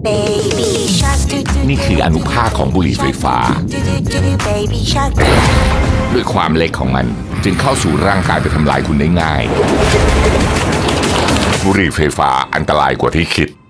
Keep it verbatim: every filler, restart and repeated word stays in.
นี่คืออานุภาคของบุหรี่ไฟฟ้าด้วยความเล็กของมันจึงเข้าสู่ร่างกายไปทำลายคุณได้ง่ายบุหรี่ไฟฟ้าอันตรายกว่าที่คิด